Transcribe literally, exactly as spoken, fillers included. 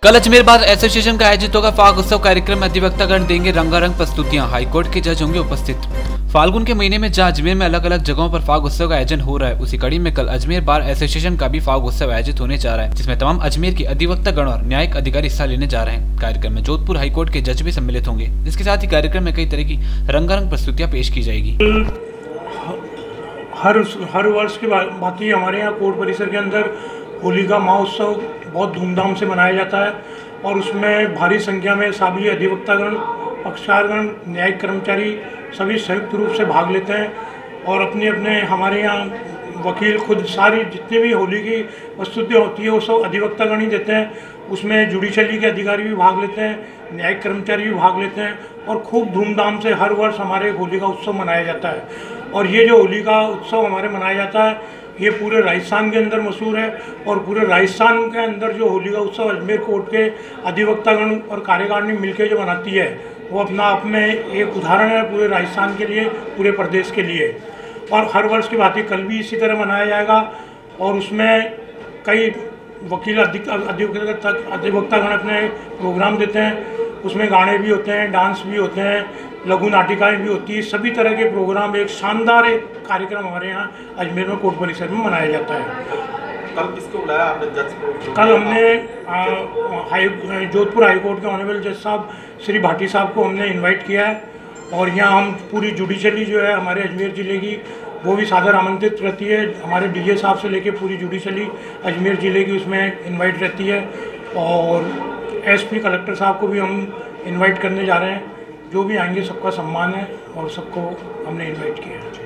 कल Ajmer bar association का आयोजित होगा फाग उत्सव कार्यक्रम में अधिवक्तागण देंगे रंगारंग प्रस्तुतियां। हाईकोर्ट के जज होंगे उपस्थित। फाल्गुन के महीने में जहां अजमेर में अलग अलग जगहों पर फाग उत्सव का आयोजन हो रहा है, उसी कड़ी में कल अजमेर बार एसोसिएशन का भी फाग उत्सव आयोजित होने जा रहा है, जिसमें तमाम अजमेर के अधिवक्तागण और न्यायिक अधिकारी हिस्सा लेने जा रहे हैं। कार्यक्रम में जोधपुर हाईकोर्ट के जज भी सम्मिलित होंगे। इसके साथ ही कार्यक्रम में कई तरह की रंगारंग प्रस्तुतियां पेश की जाएगी। हर हर वर्ष की बात ही हमारे यहाँ कोर्ट परिसर के अंदर होली का महोत्सव बहुत धूमधाम से मनाया जाता है और उसमें भारी संख्या में सभी अधिवक्तागण, पक्षकारगण, न्यायिक कर्मचारी सभी संयुक्त रूप से भाग लेते हैं और अपने अपने हमारे यहाँ वकील खुद सारी जितनी भी होली की प्रस्तुतियाँ होती है वो सब अधिवक्तागण ही देते हैं। उसमें जुडिशरी के अधिकारी भी भाग लेते हैं, न्यायिक कर्मचारी भी भाग लेते हैं और खूब धूमधाम से हर वर्ष हमारे होली का उत्सव मनाया जाता है। और ये जो होली का उत्सव हमारे मनाया जाता है ये पूरे राजस्थान के अंदर मशहूर है और पूरे राजस्थान के अंदर जो होली का उत्सव अजमेर कोर्ट के अधिवक्तागण और कार्यकारिणी मिलकर जो मनाती है वो अपना आप में एक उदाहरण है पूरे राजस्थान के लिए, पूरे प्रदेश के लिए। और हर वर्ष की बात कल भी इसी तरह मनाया जाएगा और उसमें कई वकील अधिवक्ता अधिवक्तागण अपने प्रोग्राम देते हैं। उसमें गाने भी होते हैं, डांस भी होते हैं, लघु नाटिकाएँ भी होती है। सभी तरह के प्रोग्राम, एक शानदार एक कार्यक्रम हमारे यहाँ अजमेर में कोर्ट परिसर में मनाया जाता है। कल किसको बुलाया आपने जज को? कल हमने हाई जोधपुर हाईकोर्ट के ऑनरेबल जज साहब श्री भाटी साहब को हमने इनवाइट किया है और यहाँ हम पूरी जुडिशरी जो है हमारे अजमेर ज़िले की वो भी सादर आमंत्रित रहती है। हमारे डीजे साहब से लेके पूरी जुडिशरी अजमेर ज़िले की उसमें इनवाइट रहती है और एसपी कलेक्टर साहब को भी हम इनवाइट करने जा रहे हैं। जो भी आएंगे सबका सम्मान है और सबको हमने इनवाइट किया है।